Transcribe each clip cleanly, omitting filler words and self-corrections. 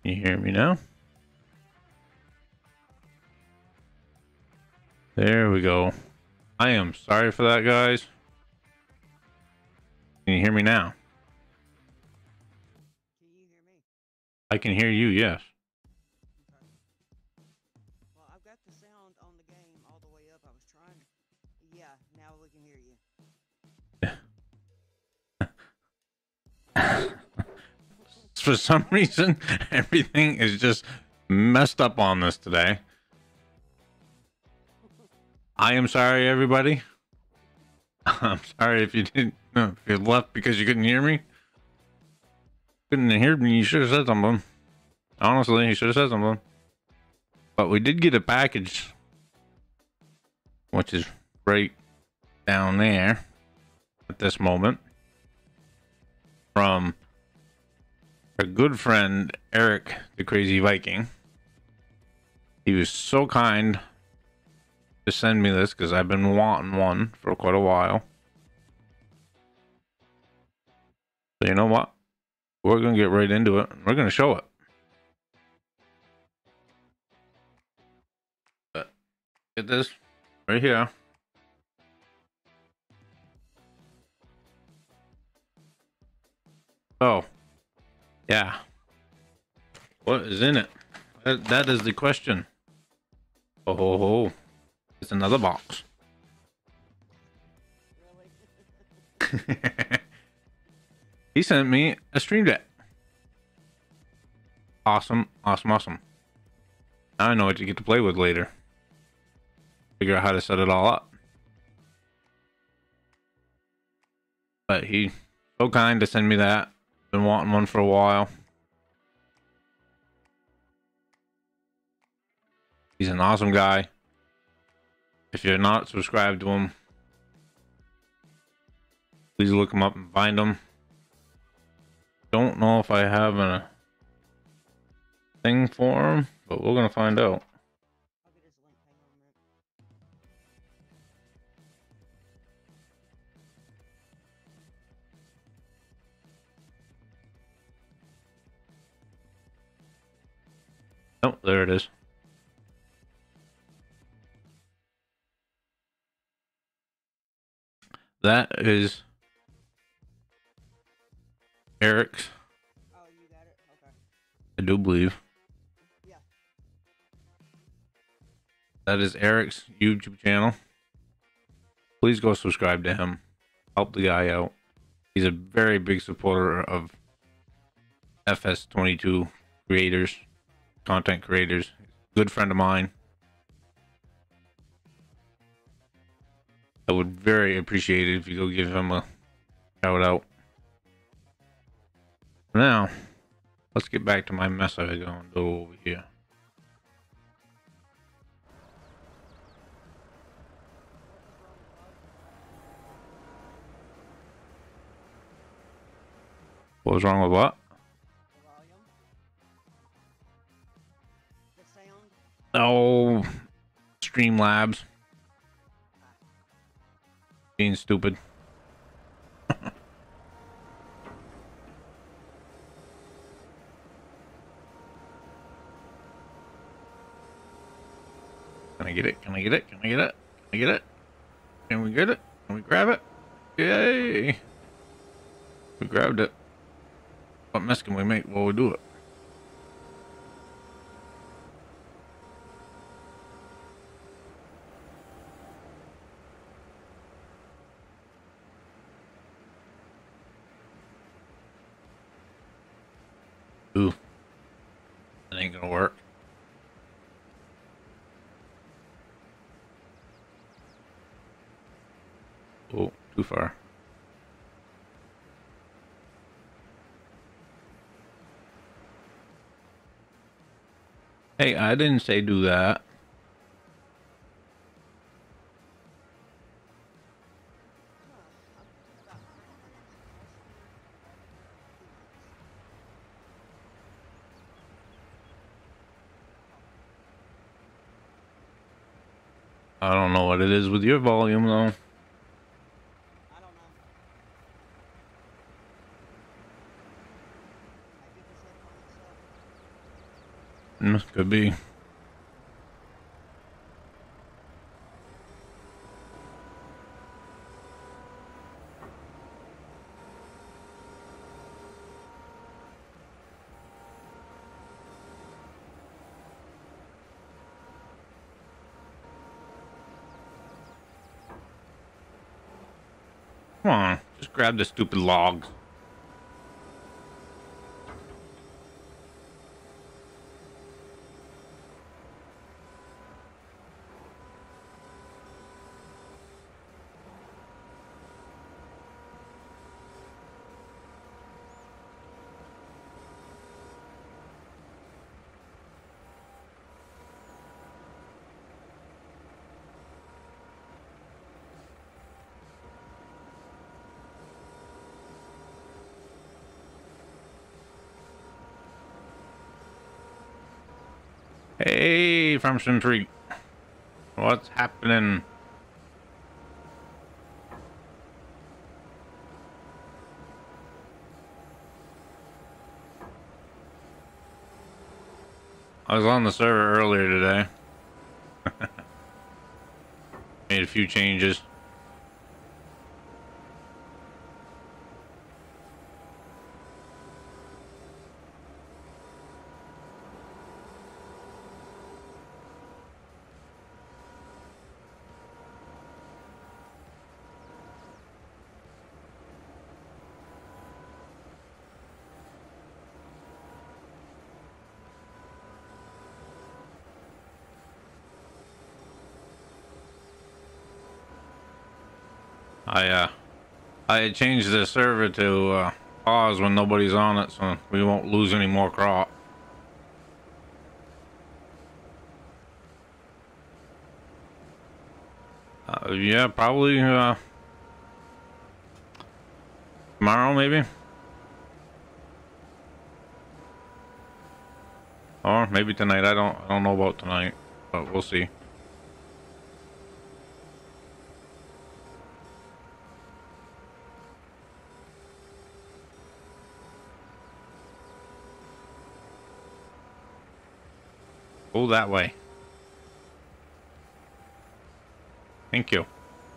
Can you hear me now? There we go. I am sorry for that, guys. Can you hear me now? Can you hear me? I can hear you, yes. Okay. Well, I've got the sound on the game all the way up. I was trying. Yeah, now we can hear you. For some reason, everything is just messed up on this today. I am sorry, everybody. I'm sorry if you didn't, if you left because you couldn't hear me. Couldn't hear me, you should have said something. Honestly, you should have said something. But we did get a package, which is right down there at this moment, from our good friend Eric the Crazy Viking. He was so kind to send me this because I've been wanting one for quite a while. So you know what? We're gonna get right into it. We're gonna show it. But get this right here. Oh, yeah. What is in it? That is the question. Oh, ho, ho. It's another box. Really? He sent me a Stream Deck. Awesome, awesome, awesome. Now I know what you get to play with later. Figure out how to set it all up. But he's so kind to send me that. Been wanting one for a while. He's an awesome guy. If you're not subscribed to him, please look him up and find him. Don't know if I have a thing for him, but we're gonna find out. I'll get his link. Hang on a minute. Oh, there it is. That is Eric's. Oh, you got it? Okay. I do believe. Yeah. That is Eric's YouTube channel. Please go subscribe to him. Help the guy out. He's a very big supporter of FS22 creators, content creators. Good friend of mine. I would very appreciate it if you go give him a shout out. Now, let's get back to my mess I was going to do over here. What was wrong with what? The volume. The sound. Oh, Streamlabs. Being stupid. Can I get it? Can I get it? Can I get it? Can I get it? Can we get it? Can we grab it? Yay! We grabbed it. What mess can we make while we do it? Ooh. That ain't gonna work. Oh, too far. Hey, I didn't say do that. I don't know what it is with your volume though. I don't know. I keep his headphones up. Could be. Come on, just grab the stupid logs. Hey, Farm Sim 3. What's happening? I was on the server earlier today. Made a few changes. I changed the server to pause when nobody's on it, so we won't lose any more crop. Yeah, probably tomorrow maybe, or maybe tonight. I don't know about tonight, but we'll see. Go that way. Thank you.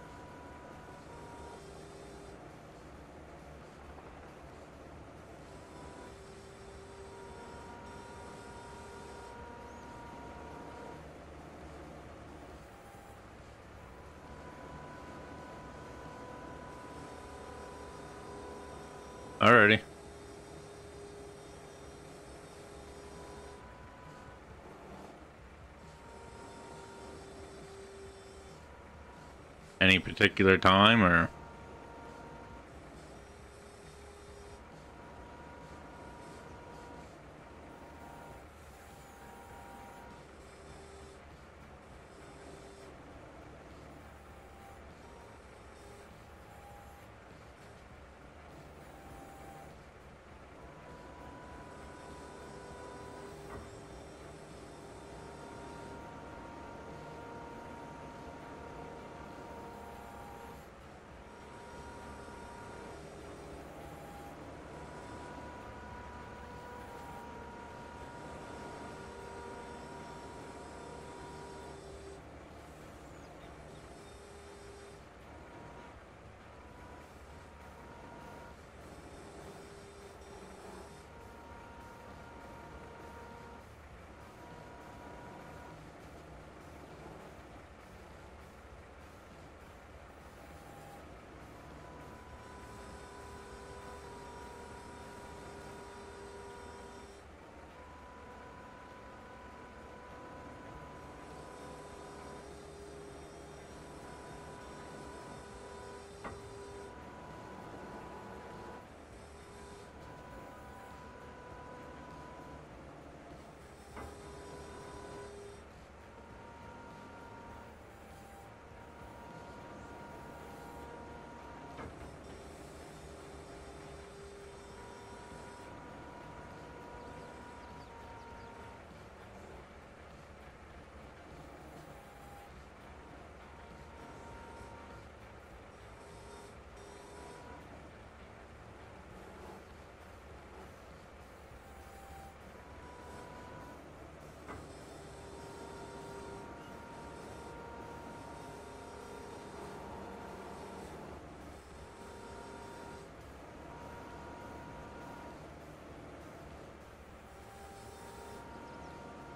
Alrighty. Any particular time or?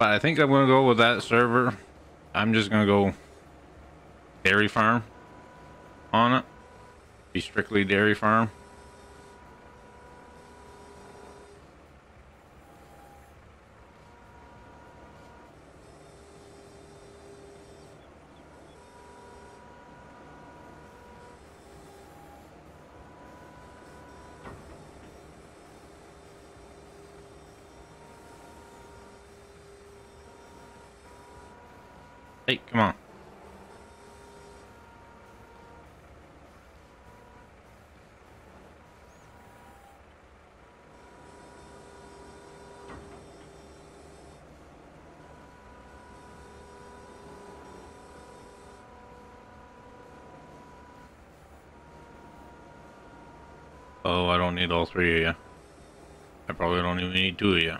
But I think I'm gonna go with that server. I'm just gonna go dairy farm on it. Be strictly dairy farm. Hey, come on. Oh, I don't need all three of you. I probably don't even need two of you.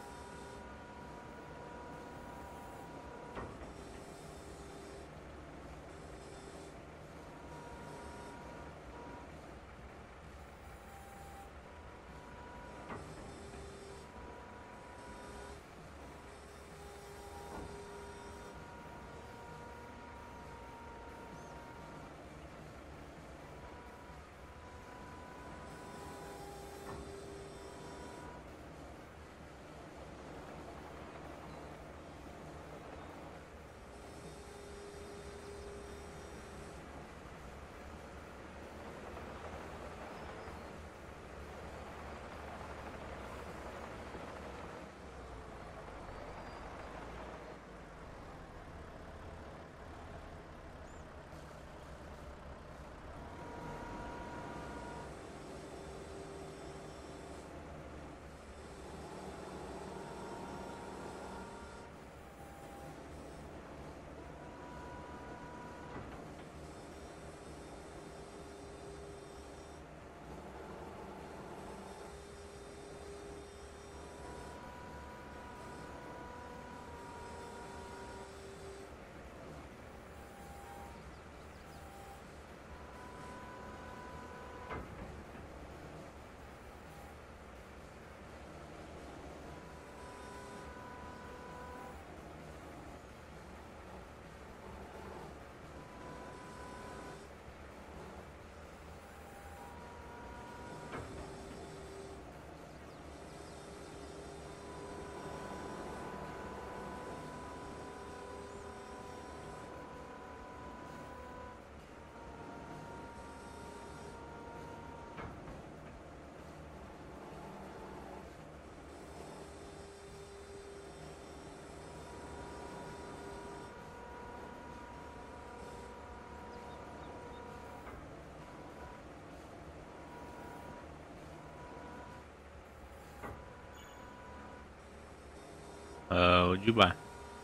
What'd you buy?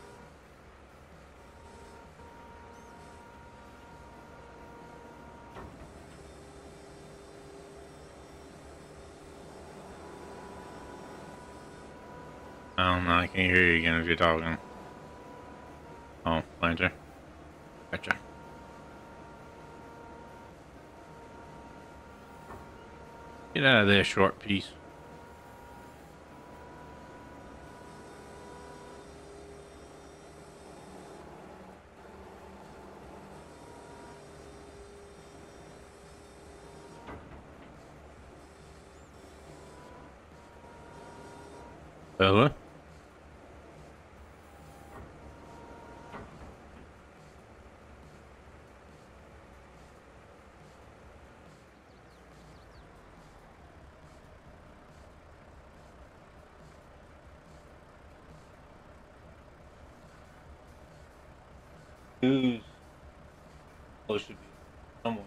I don't know, I can't hear you again if you're talking. Oh, Lancer. Gotcha. Get out of there, short piece. Hello? Who's close should be somewhere.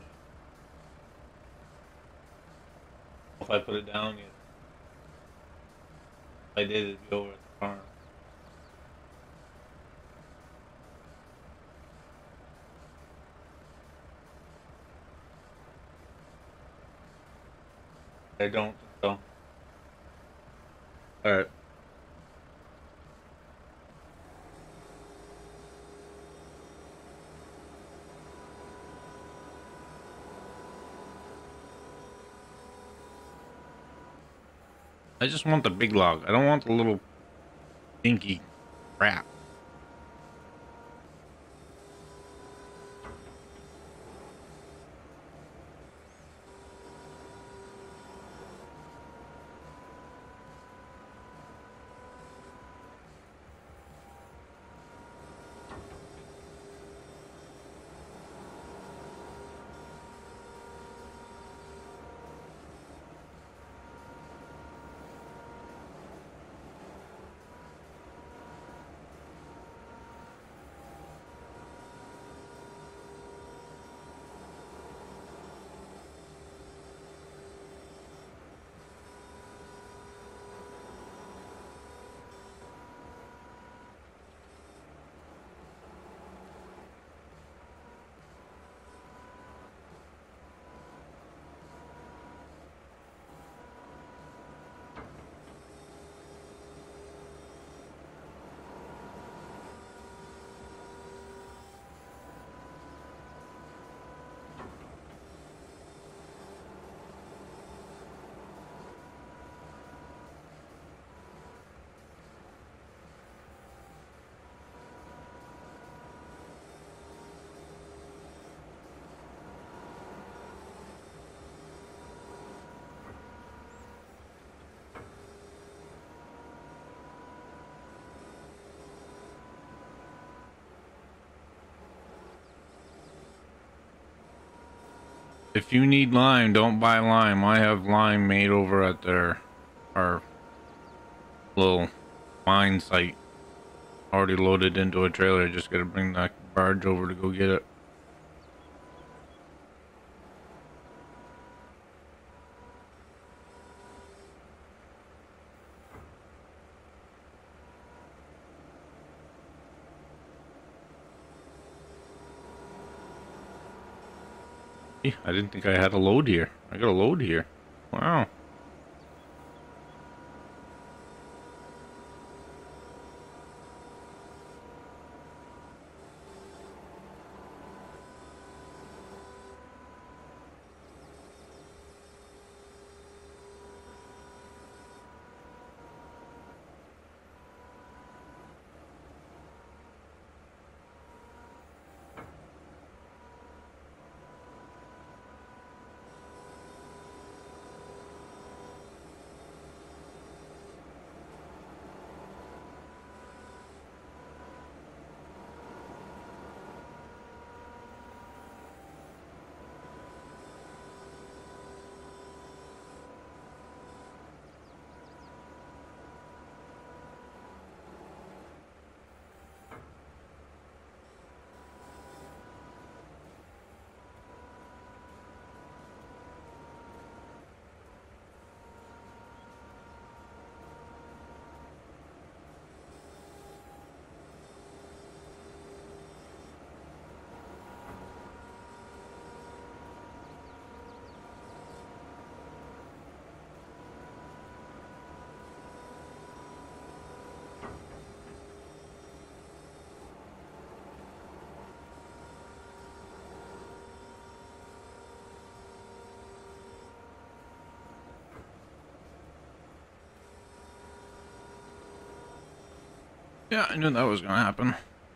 If I put it down yet. If I did, it'd be over at the farm. I don't think so. Alright. I just want the big log. I don't want the little dinky Crap. If you need lime, don't buy lime. I have lime made over at our little mine site. Already loaded into a trailer. Just gotta bring that barge over to go get it. I didn't think I had a load here. I got a load here. Wow. Yeah, I knew that was gonna happen.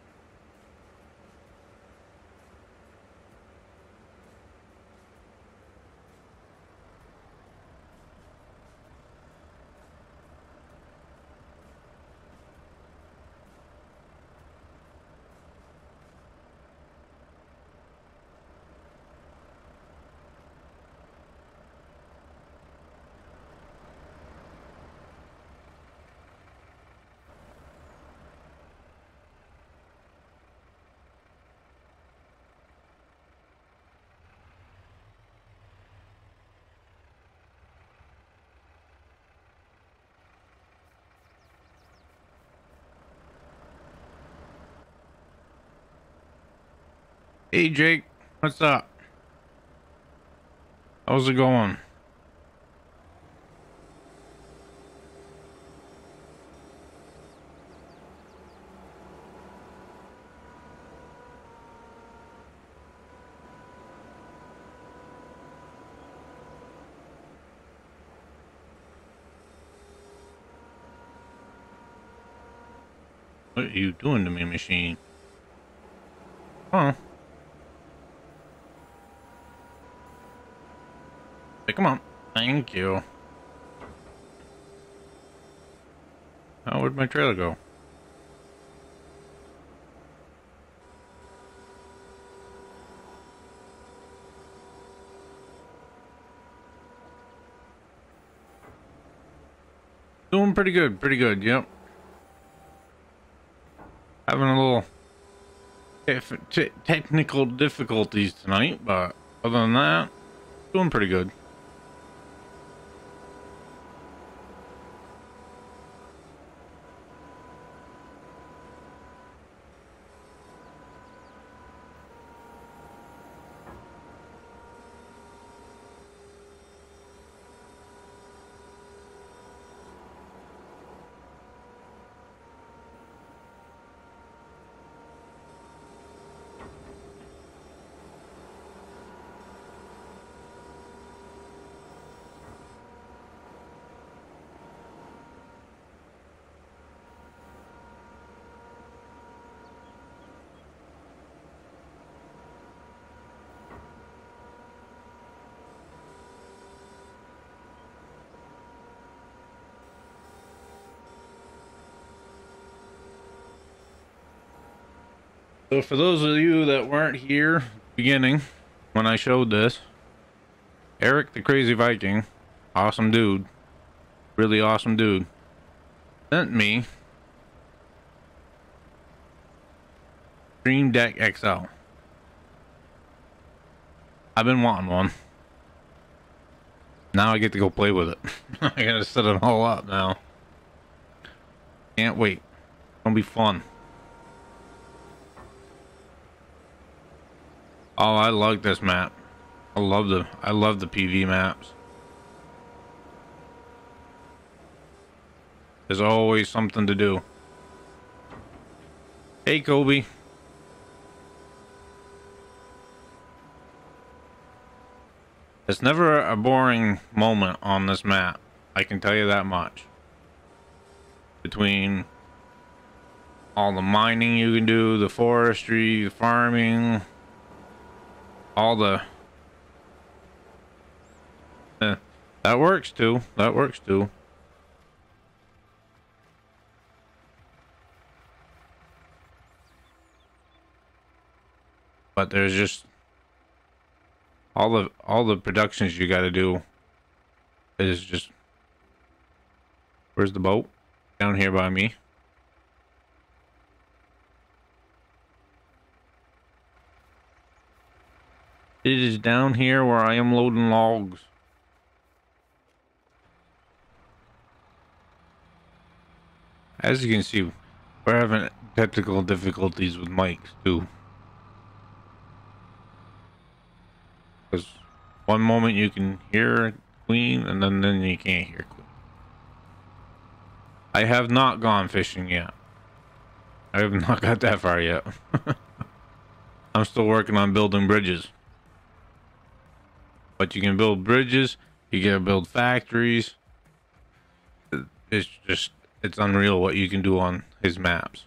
Hey Jake, what's up? How's it going? What are you doing to me, machine? Oh. Hey, come on. Thank you. Oh, where'd my trailer go? Doing pretty good, yep. Having a little technical difficulties tonight, but other than that, doing pretty good. So for those of you that weren't here beginning when I showed this, Eric the Crazy Viking, awesome dude, really awesome dude, sent me Stream Deck XL. I've been wanting one. Now I get to go play with it. I gotta set it all up now. Can't wait. It's gonna be fun. Oh, I like this map. I love the PV maps. There's always something to do. Hey, Kobe. It's never a boring moment on this map. I can tell you that much. Between all the mining you can do, the forestry, the farming, all the... that works too. That works too. But there's just... all the productions you gotta do is just... Where's the boat? Down here by me. It is down here where I am loading logs. As you can see, we're having technical difficulties with mics too. Because one moment you can hear Queen and then you can't hear Queen. I have not gone fishing yet. I have not got that far yet. I'm still working on building bridges. But you can build bridges, you can build factories. It's just, it's unreal what you can do on his maps.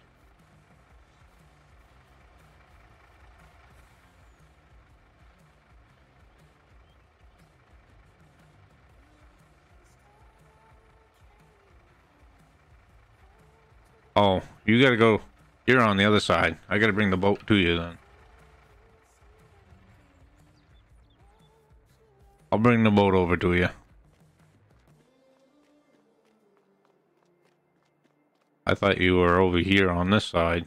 Oh, you gotta go. You're on the other side. I gotta bring the boat to you then. I'll bring the boat over to you. I thought you were over here on this side.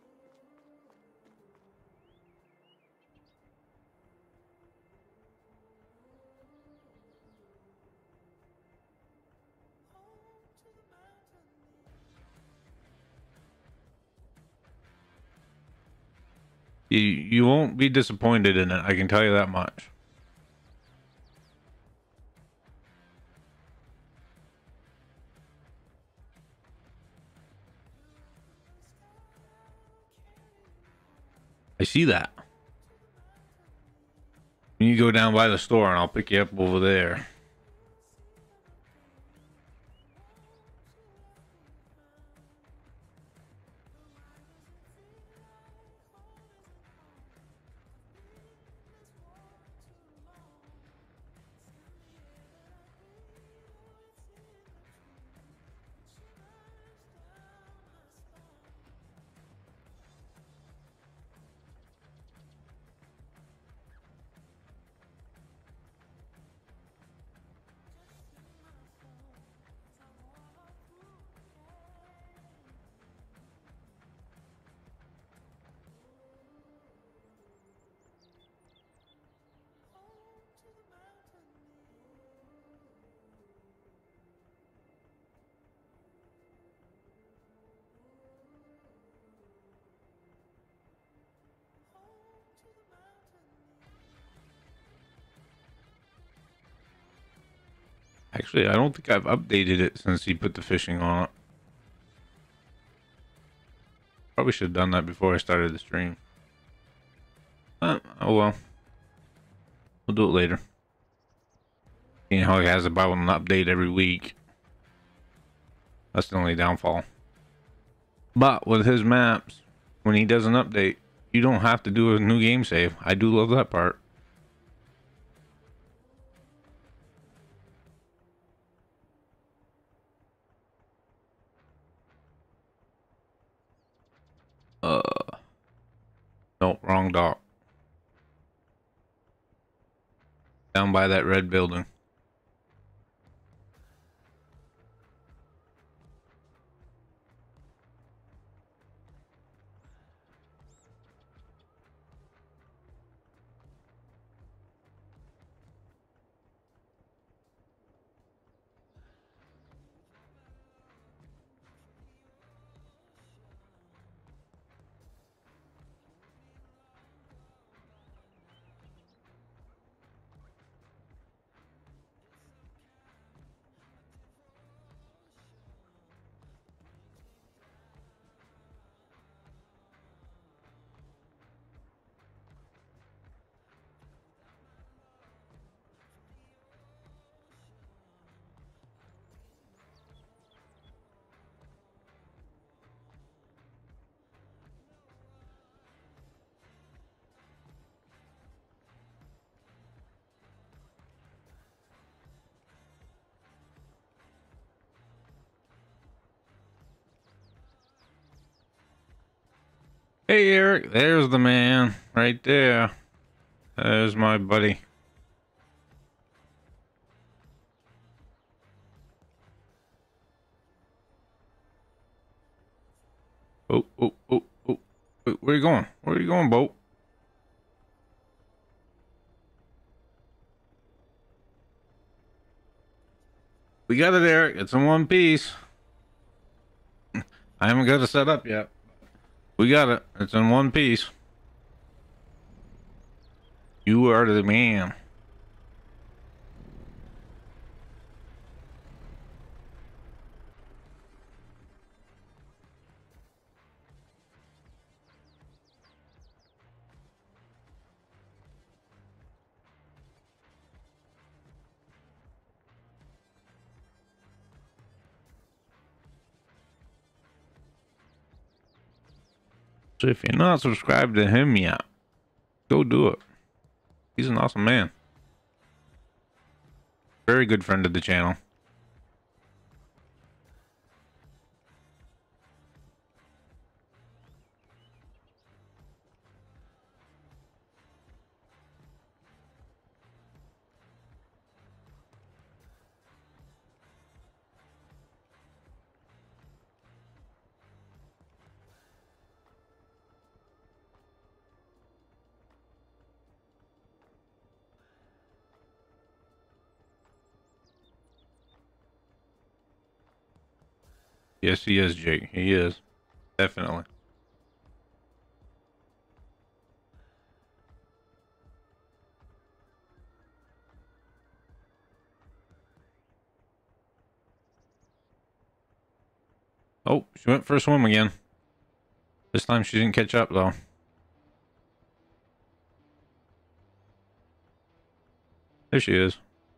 You won't be disappointed in it, I can tell you that much. I see that. You go down by the store and I'll pick you up over there. Actually, I don't think I've updated it since he put the fishing on it. Probably should have done that before I started the stream. Oh well. We'll do it later. You know how he has about an update every week. That's the only downfall. But with his maps, when he does an update, you don't have to do a new game save. I do love that part. No, wrong dock. Down by that red building. Hey Eric, there's the man right there. There's my buddy. Oh, oh, oh, oh. Where you going? Where are you going, boat? We got it, Eric. It's in one piece. I haven't got it set up yet. We got it. It's in one piece. You are the man. So if you're not subscribed to him yet, go do it. He's an awesome man. Very good friend of the channel. Yes, he is, Jake. He is. Definitely. Oh, she went for a swim again. This time she didn't catch up, though. There she is.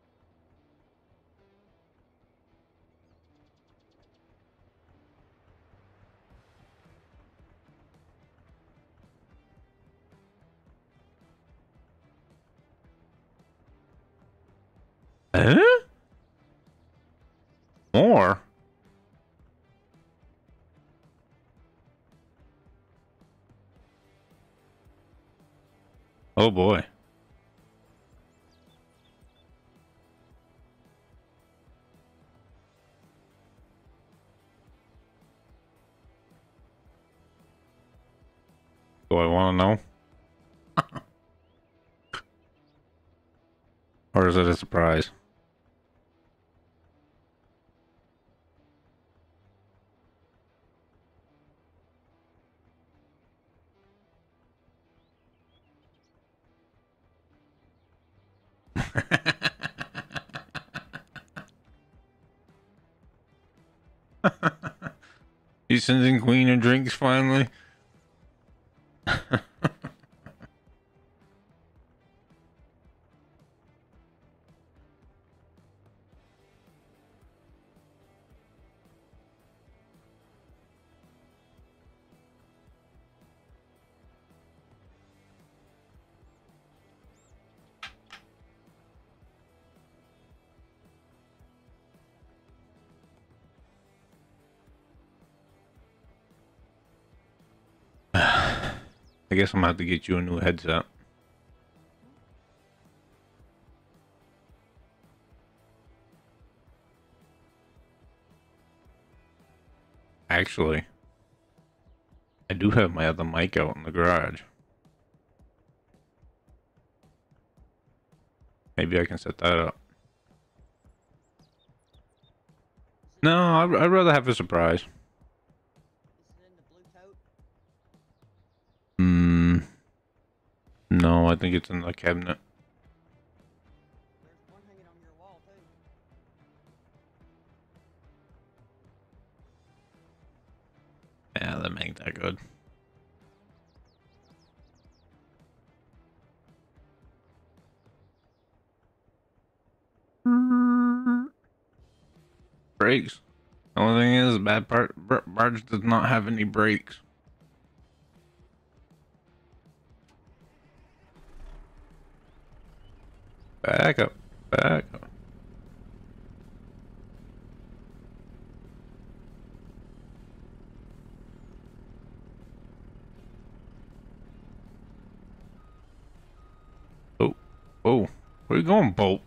Huh? More? Oh boy. Do I want to know? Or is it a surprise? He's sending Queen her drinks finally. I guess I'm gonna have to get you a new headset. Actually, I do have my other mic out in the garage. Maybe I can set that up. No, I'd rather have a surprise. Is it in the blue tote? Hmm. No, I think it's in the cabinet. There's one hanging on your wall too. Yeah, that ain't that good. Brakes. The only thing is, the bad part, Barge does not have any brakes. Back up. Back up. Oh. Oh. Where you going, Bolt?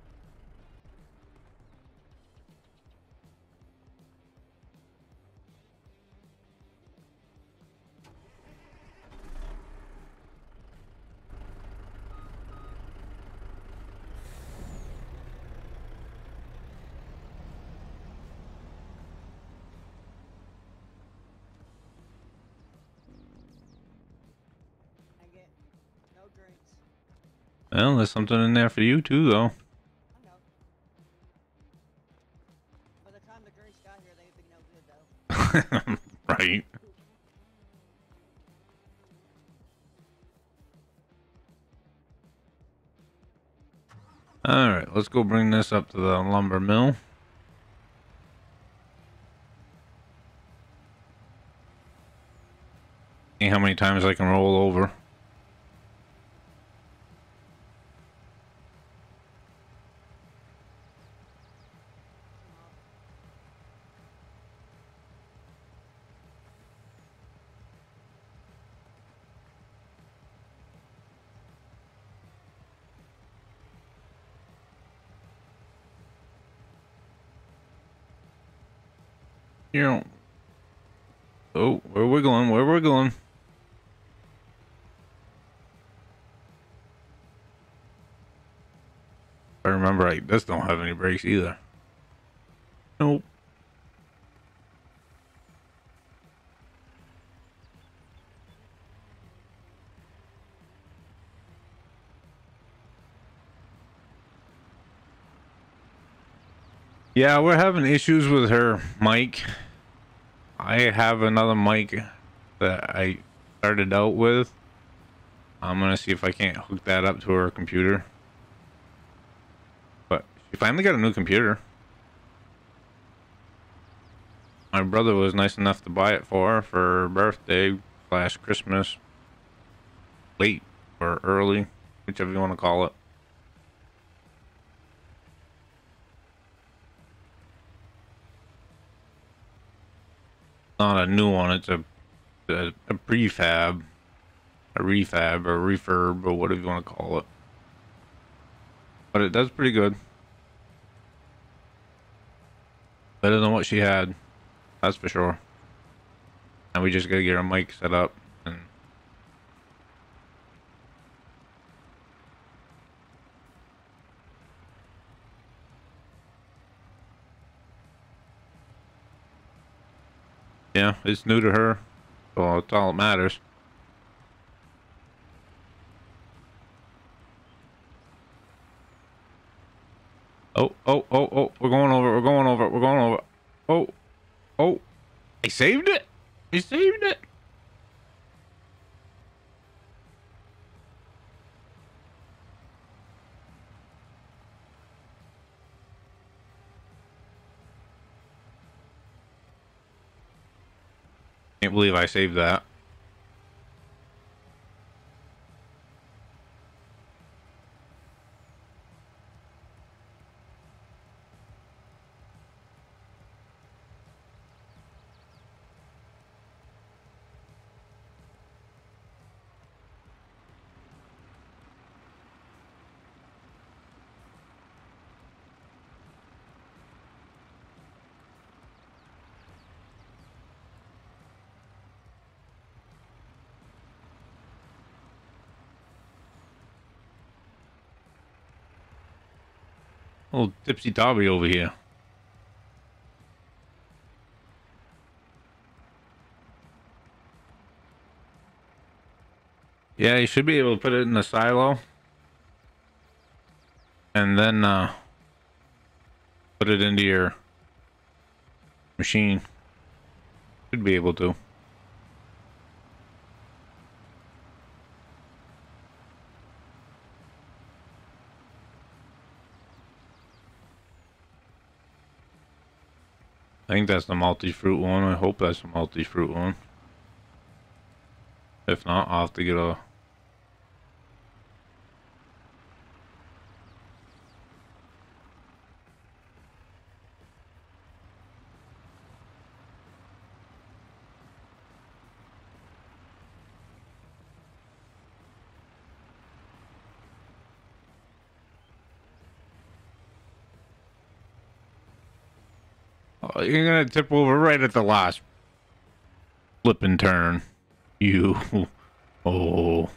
I get no drinks. Well, there's something in there for you too, though. I know. By the time the drinks got here, they'd be no good though. Right. Alright, let's go bring this up to the lumber mill. See how many times I can roll over. You know. Oh, we're wiggling, we're wiggling. If I remember right, this don't have any brakes either. Nope. Yeah, we're having issues with her mic. I have another mic that I started out with. I'm gonna see if I can't hook that up to her computer. But she finally got a new computer. My brother was nice enough to buy it for her for her birthday / Christmas. Late or early, whichever you want to call it. Not a new one, it's a prefab, a refab, or refurb, or whatever you want to call it. But it does pretty good. Better than what she had, that's for sure. And we just gotta get her mic set up and yeah, it's new to her, so it's all that matters. Oh, oh, oh, oh, we're going over, we're going over, we're going over. Oh, oh. I saved it. I saved it. Can't believe I saved that. Little tipsy Dobby over here. Yeah, you should be able to put it in the silo. And then put it into your machine. Should be able to. I think that's the multi-fruit one. I hope that's the multi-fruit one. If not, I'll have to get a... Oh, you're gonna tip over right at the last flip and turn. You... Oh...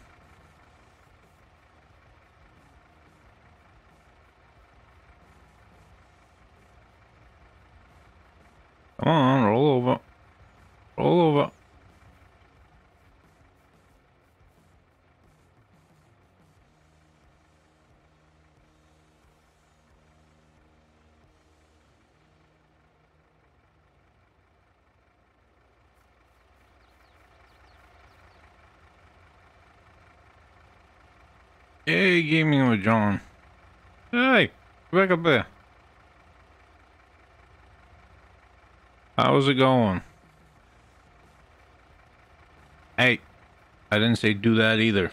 Come on, roll over. Roll over. Hey, gaming with John. Hey, back up there. How's it going? Hey, I didn't say do that either.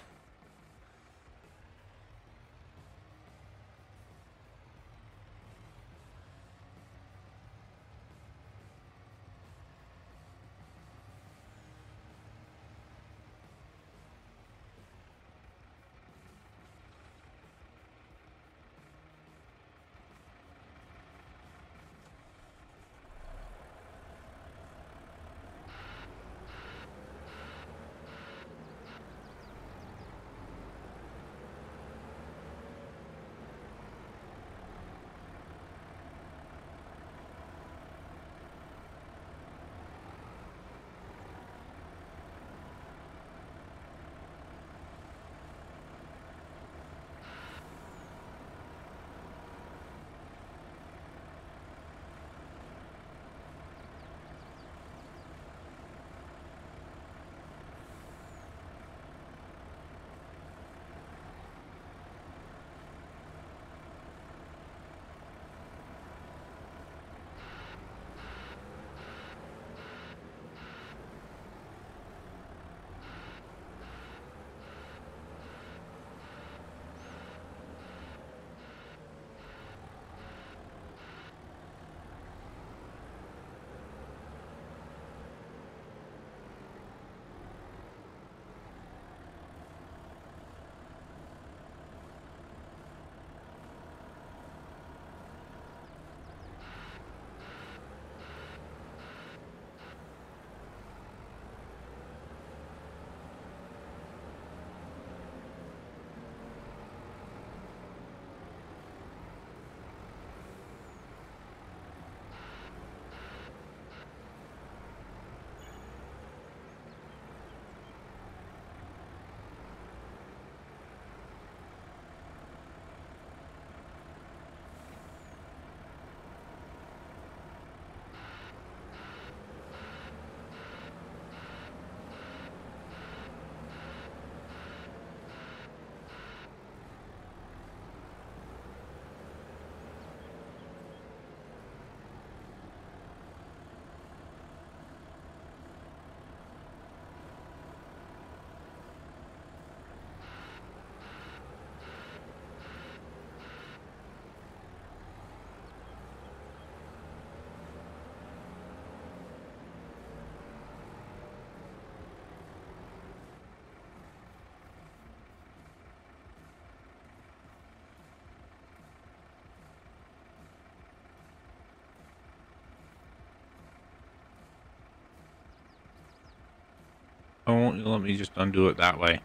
Why won't you let me just undo it that way?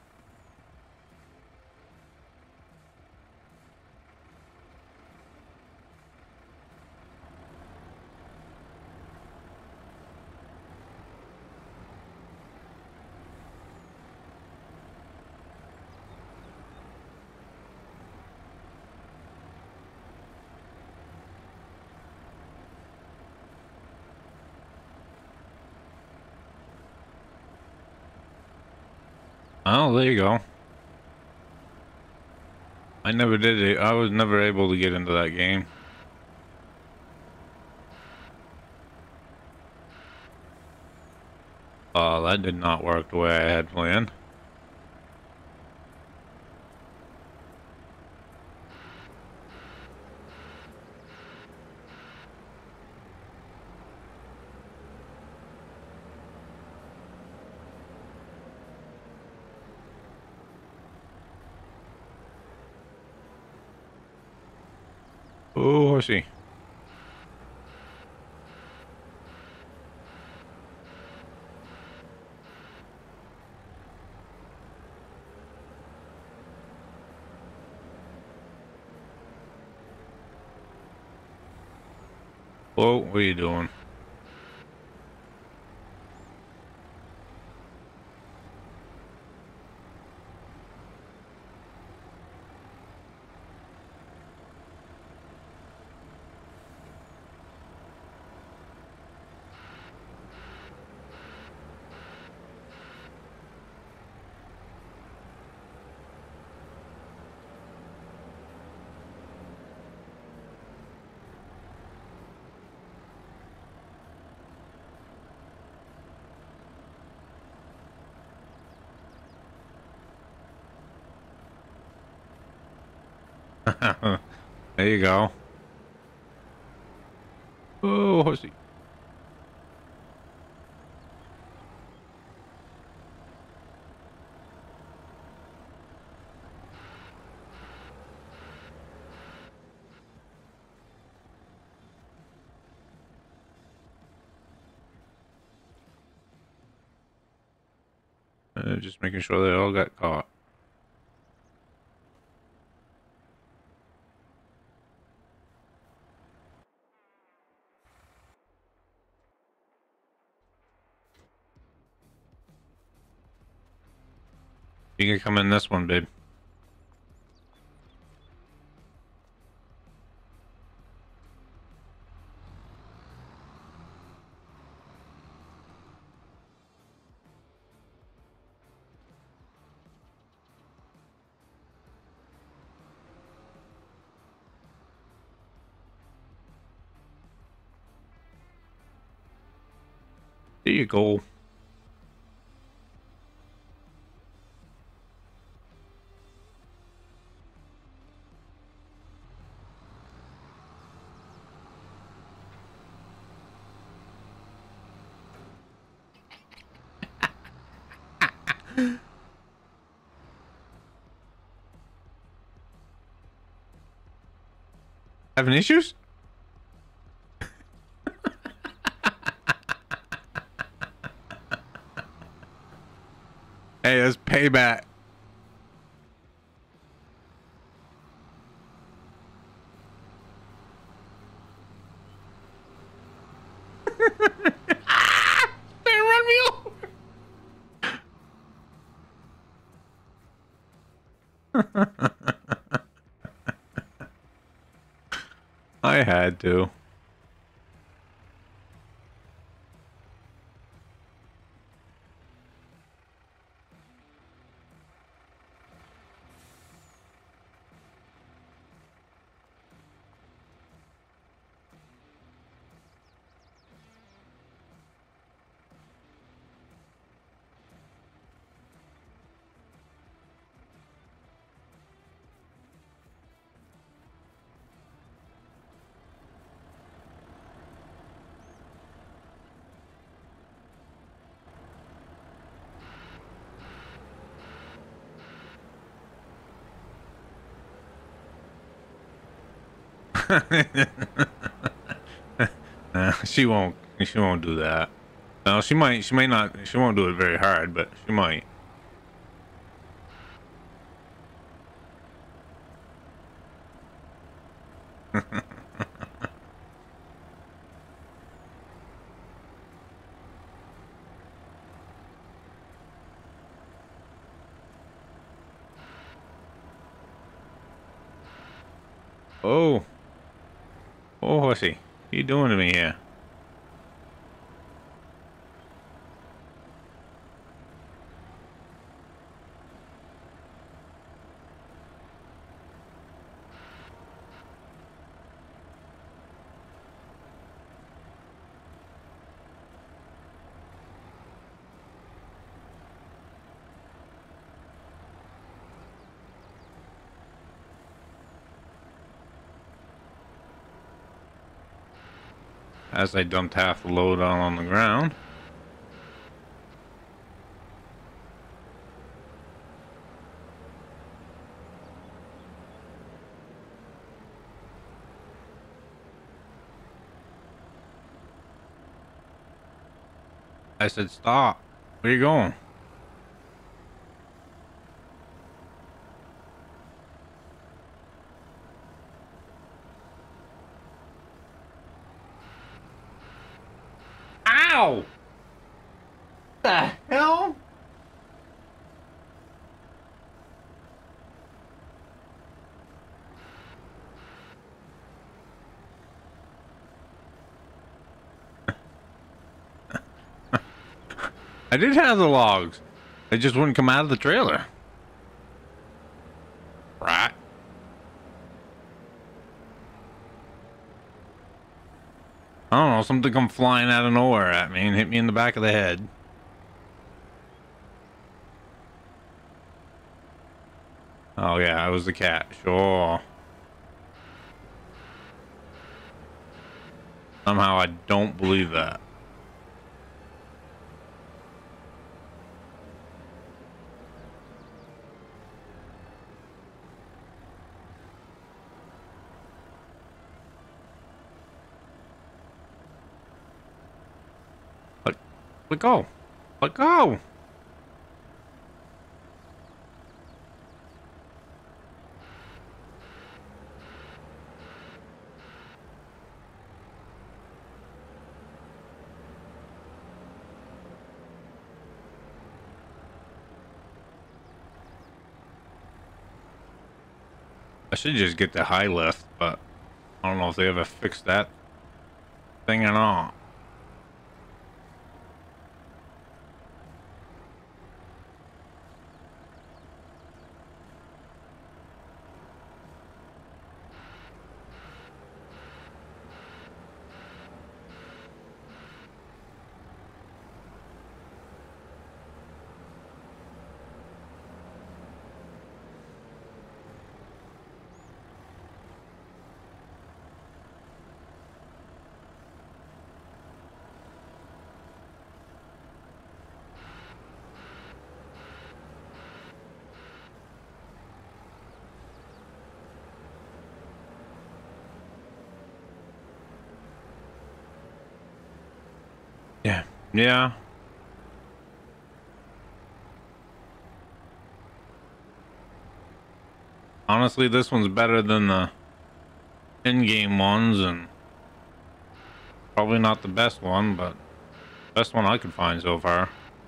Oh, there you go. I never did it. I was never able to get into that game. Oh, that did not work the way I had planned. Oh, horsey. Whoa, what are you doing? There you go. Oh, horsey. Just making sure they all got caught. You can come in this one, babe. There you go. Having issues? Hey, that's payback. They run me over. I had to. She won't do that. No, she might. She may not. She won't do it very hard, but she might. Oh, oh, horsey, what you doing to me here? As I dumped half the load on the ground. I said, stop. Where you going? Ow! The hell? I did have the logs. They just wouldn't come out of the trailer. Right. I don't know, something come flying out of nowhere at me and hit me in the back of the head. Oh yeah, it was the cat, sure. Somehow I don't believe that. Let go. Let go. I should just get the high lift, but I don't know if they ever fixed that thing or not. Yeah. Yeah. Honestly, this one's better than the in-game ones, and probably not the best one, but best one I could find so far.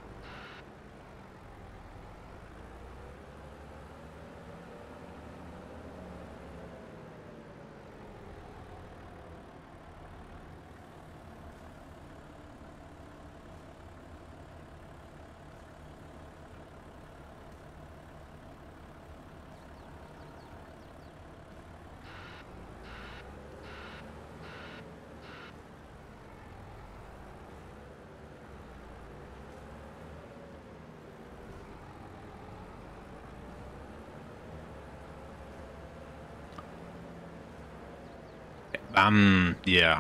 Yeah.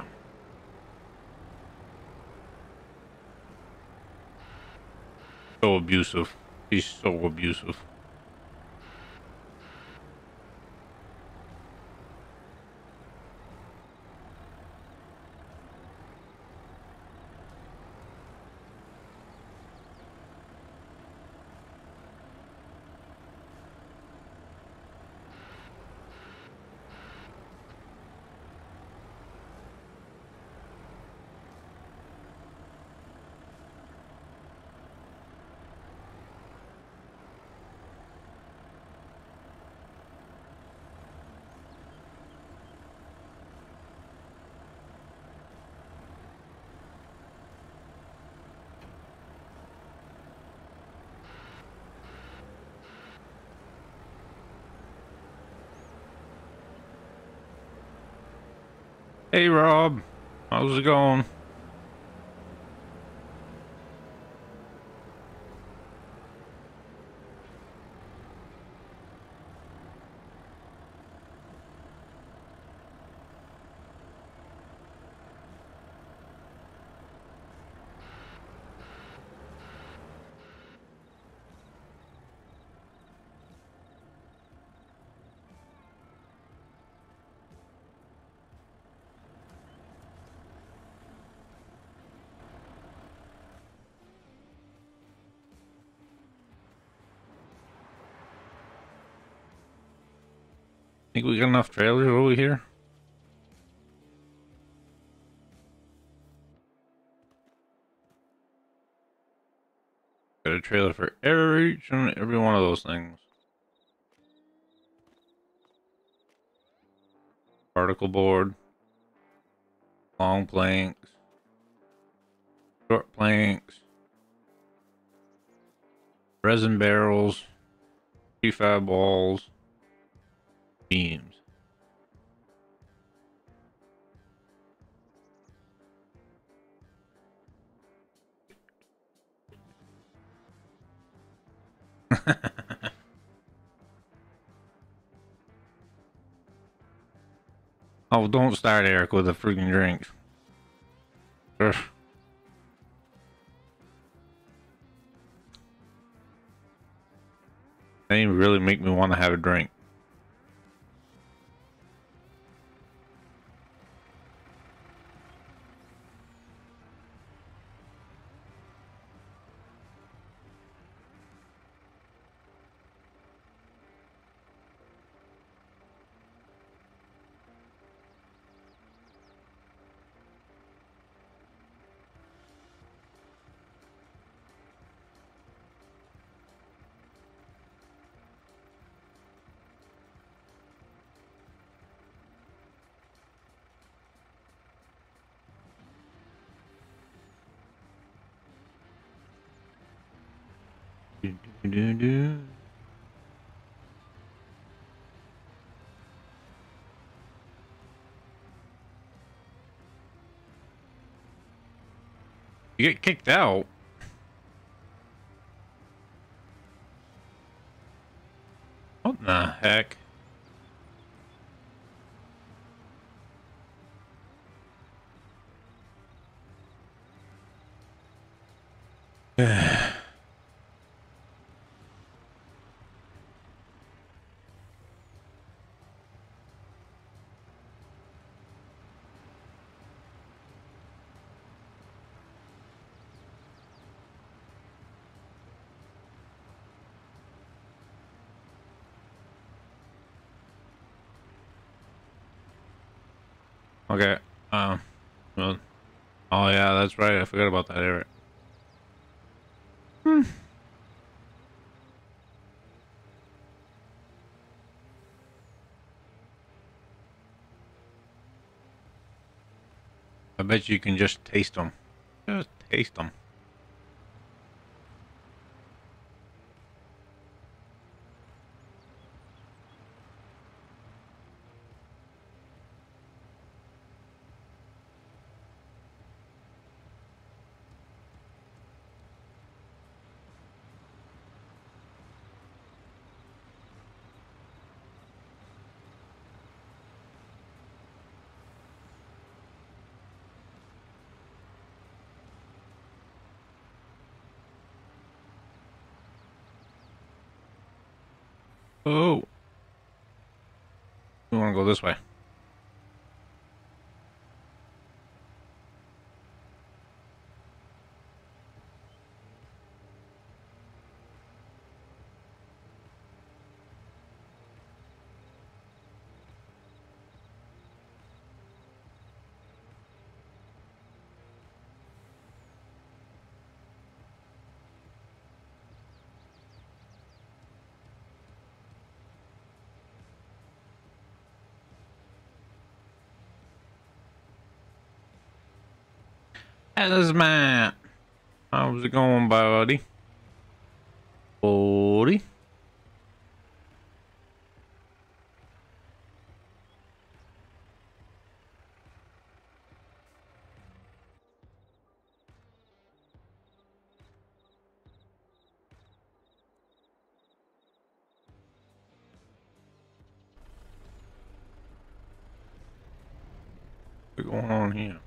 So abusive. He's so abusive. Hey Rob, how's it going? Think we got enough trailers over here? Got a trailer for each and every one of those things. Particle board, long planks, short planks, resin barrels, prefab walls, beams. Oh, don't start, Eric, with the freaking drinks. Ugh. They really make me want to have a drink. Do. You get kicked out. What the heck? Okay. Well, oh yeah, that's right. I forgot about that, Eric. I bet you can just taste them. Just taste them. Oh, we want to go this way. How's Matt? How's it going, buddy? Buddy? What's going on here?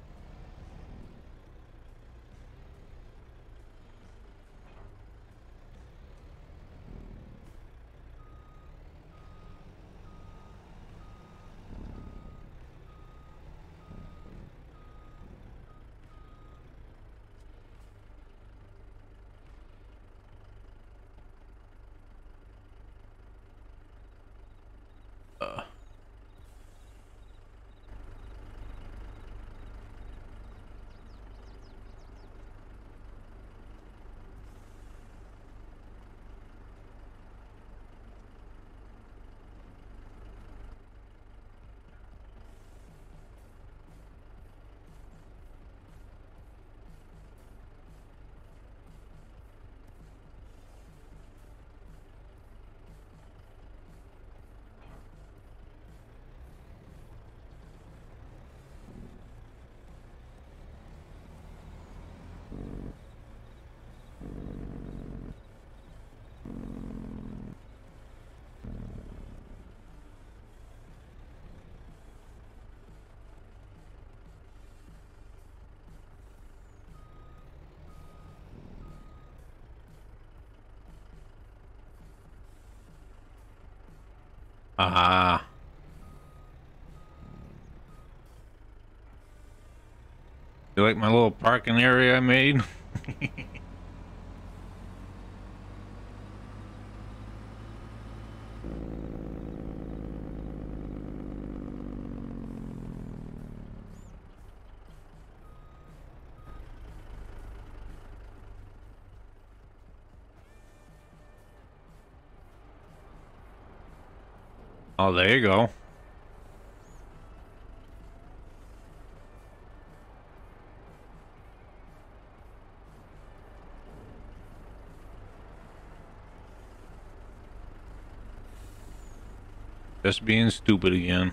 Ah. You like my little parking area I made? Oh, there you go. Just being stupid again.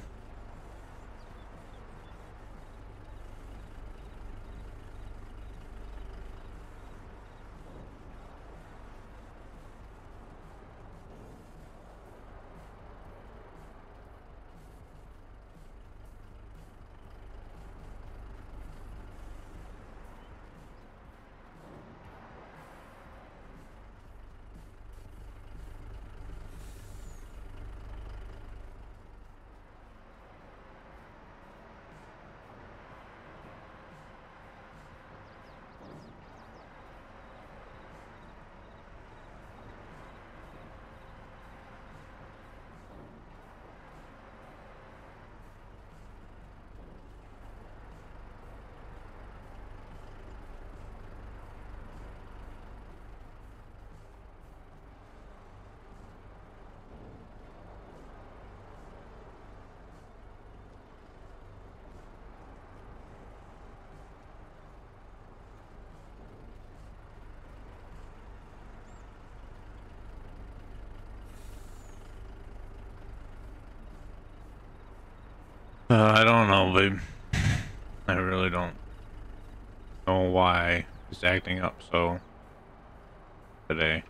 I don't know, babe. I really don't know why he's acting up so today.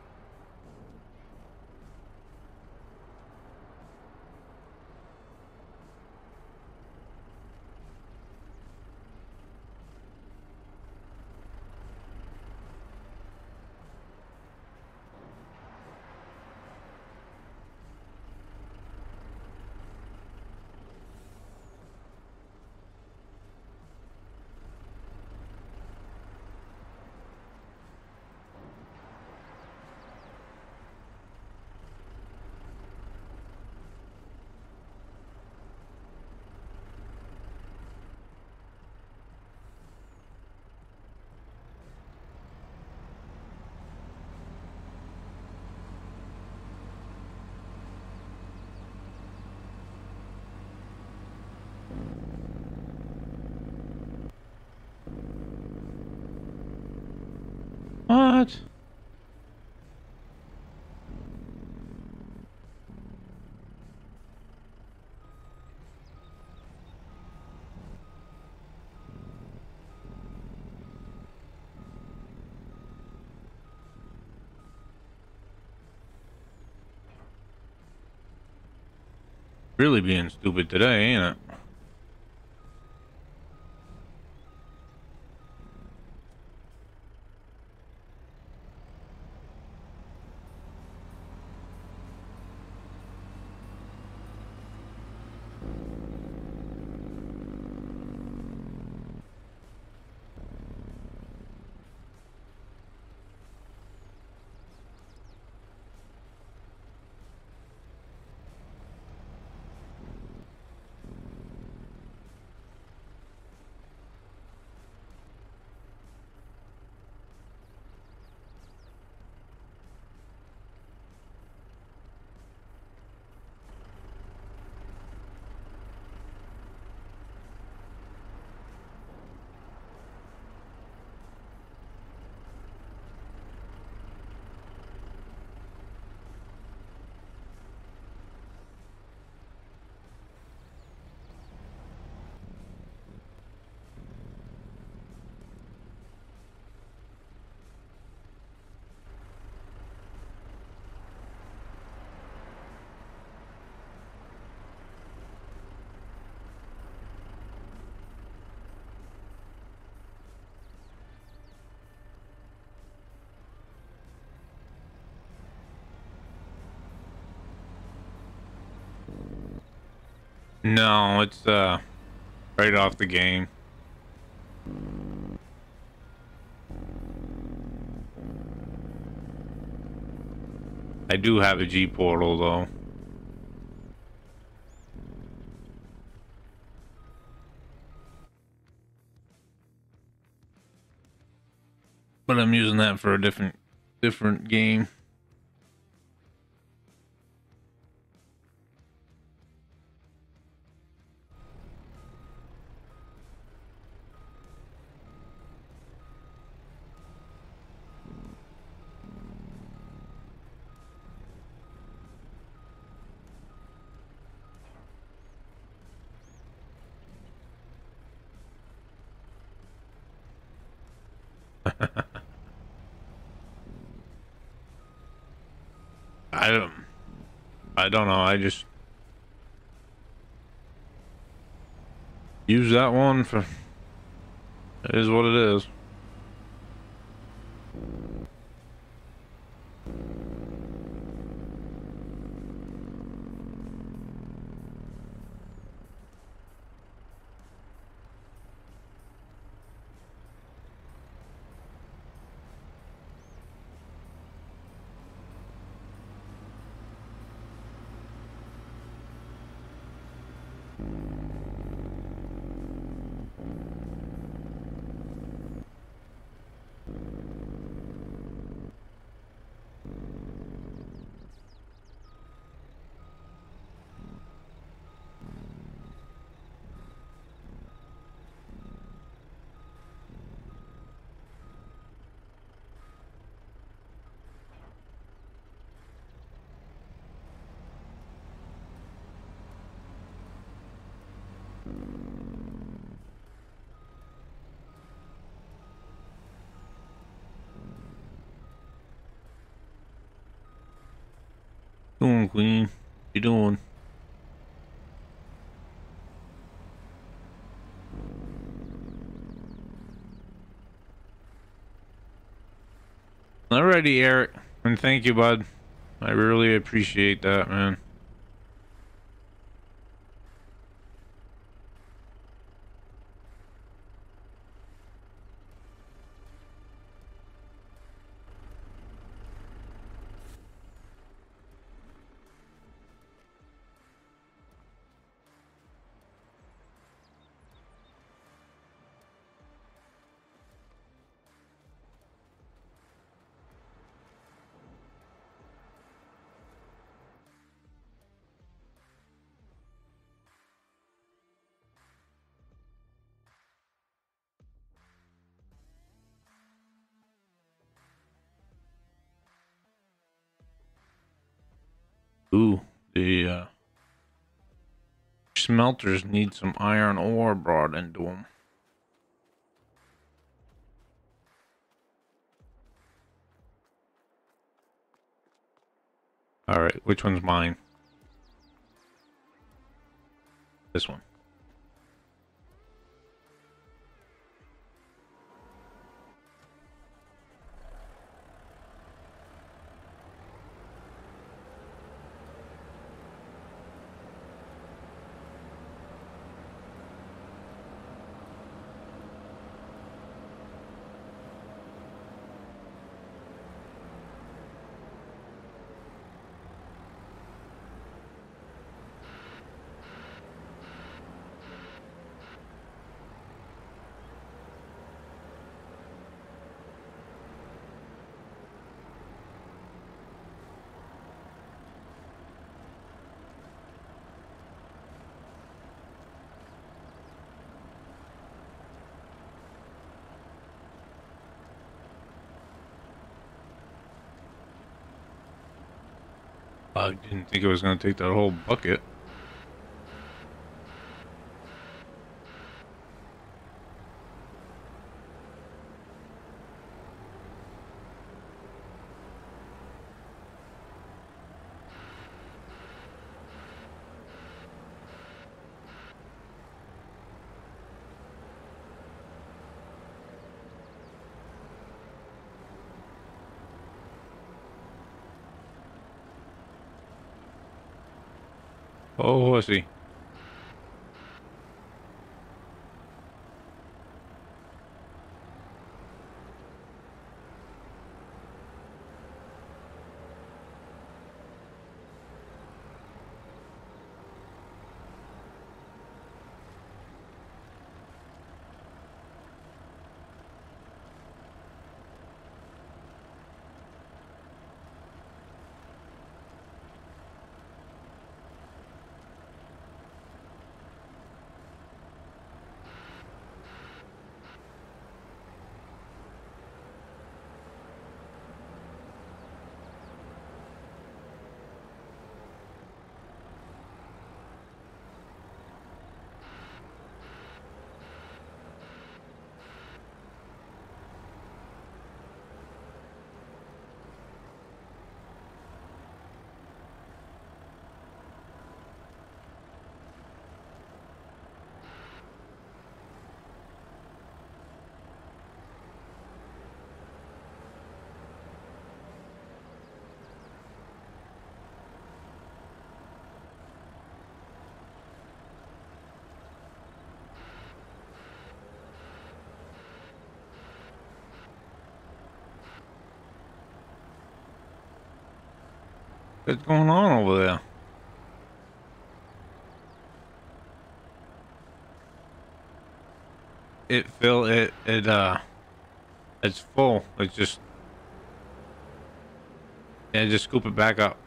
What? Really being stupid today, ain't it? No, it's right off the game. I do have a G portal though. But I'm using that for a different game. I don't I don't know. I just use that one for it is what it is. Doing, Queen? You doing? Alrighty, Eric. And thank you, bud. I really appreciate that, man. Ooh, the smelters need some iron ore brought into them. All right, which one's mine? This one. I didn't think it was going to take that whole bucket. Oh, I see. What's going on over there? It Phil, it's full. It's just, yeah, just scoop it back up.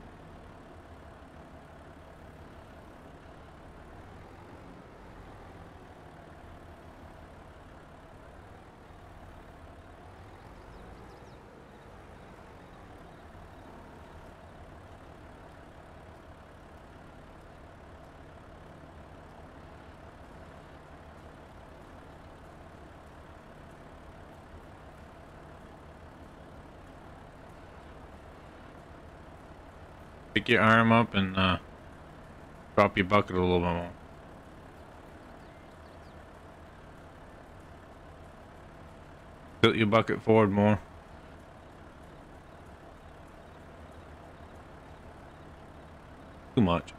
Pick your arm up and drop your bucket a little bit more. Tilt your bucket forward more. Too much.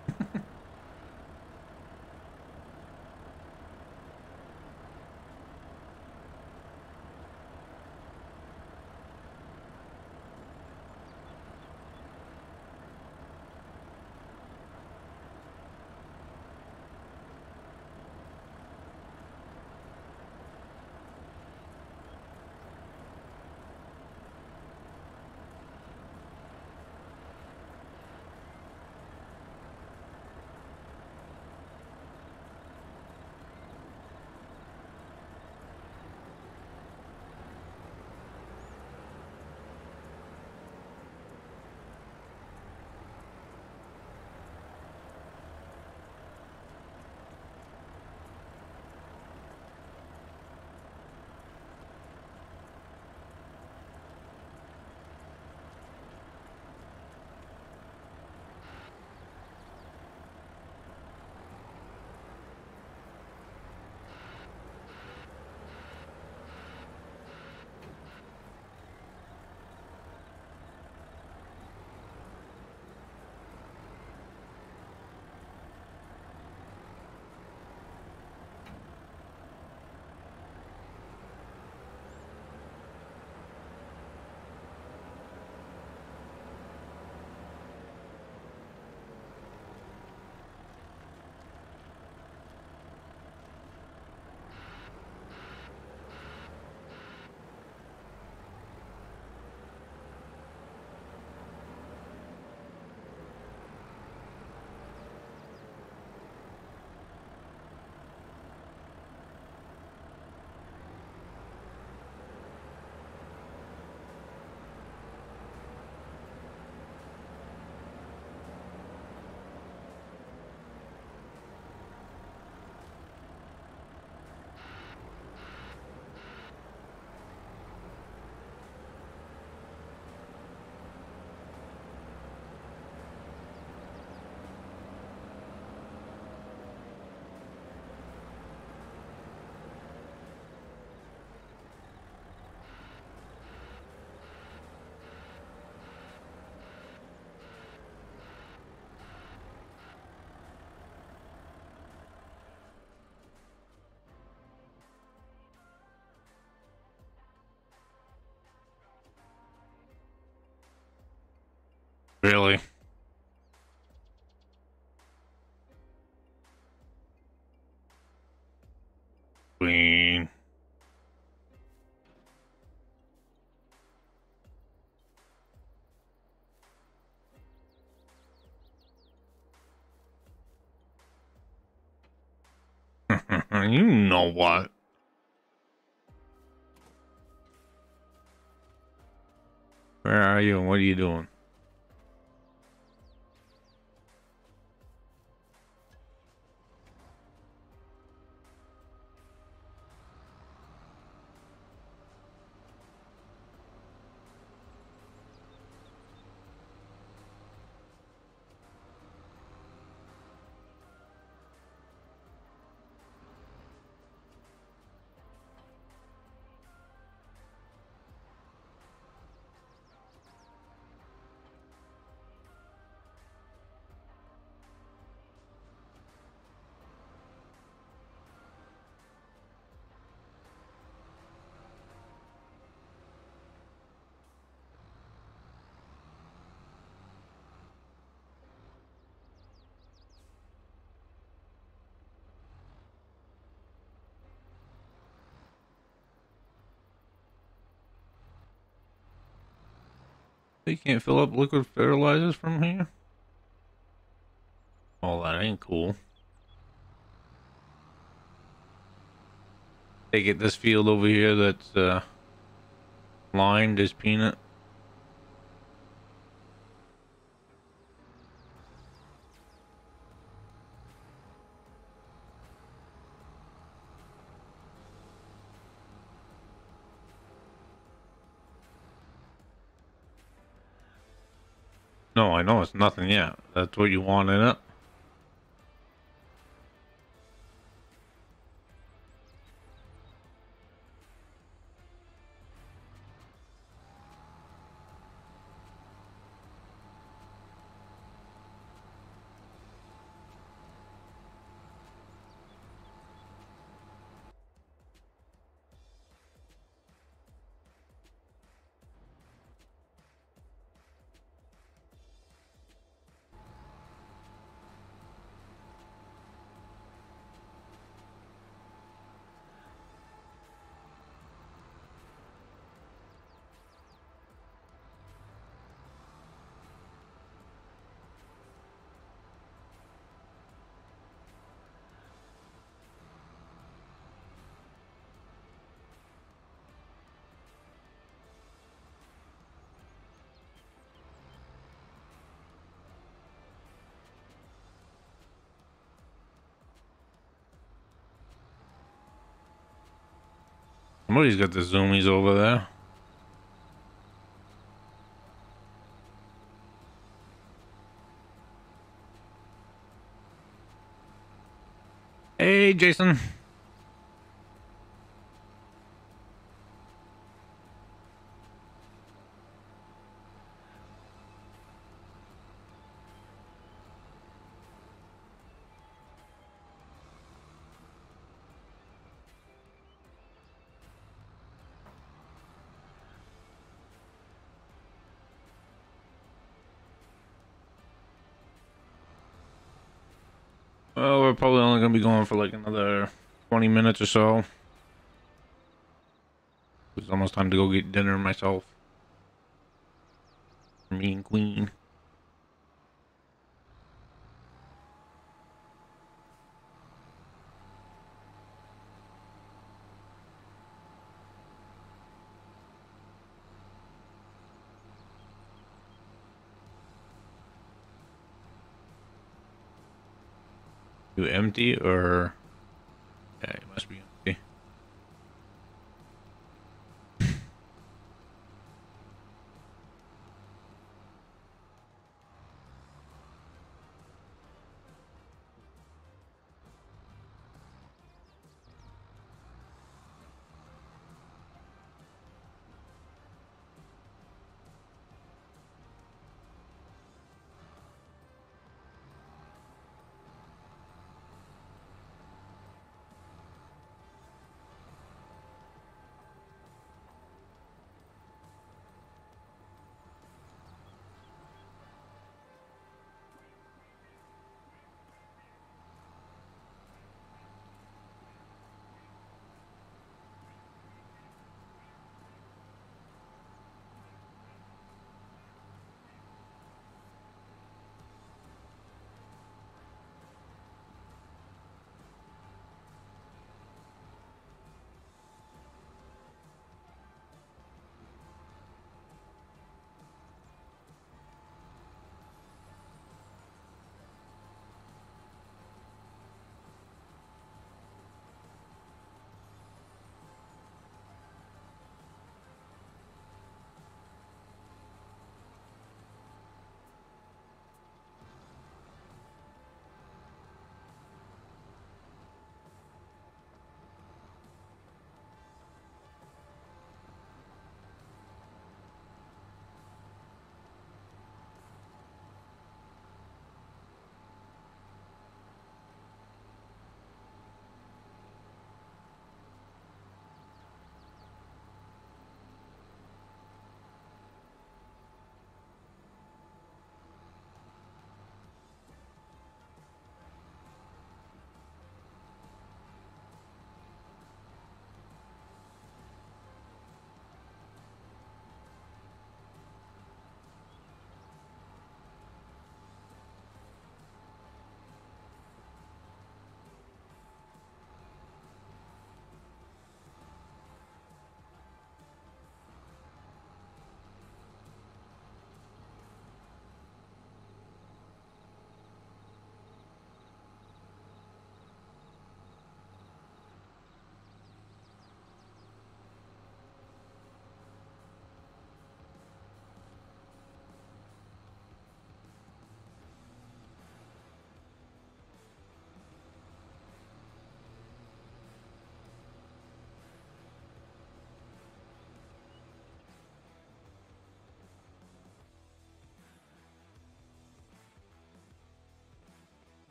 Really? Queen. You know what? Where are you and what are you doing? They can't fill up liquid fertilizers from here? Oh, that ain't cool. Take it this field over here that's lined as peanut. No, I know it's nothing yet. That's what you want in it. Somebody's got the zoomies over there. Hey, Jason. Well, we're probably only gonna be going for like another 20 minutes or so. It's almost time to go get dinner myself. Me and Queen. You empty or? Yeah, it must be empty.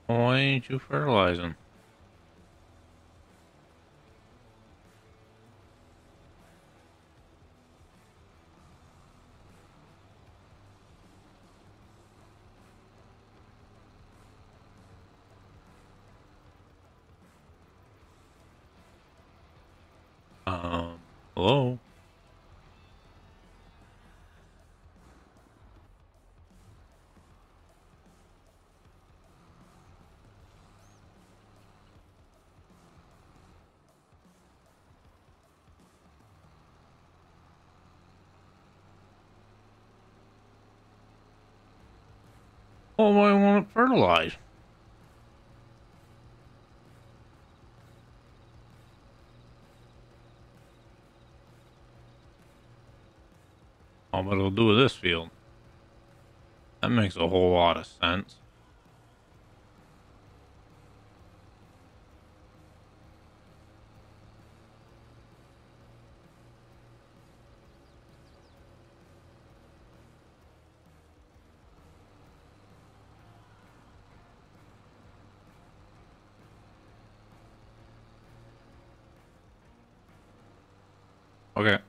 Why ain't you fertilizing? Hello? Oh, why won't it fertilize? Oh, but it'll do with this field. That makes a whole lot of sense. Okay.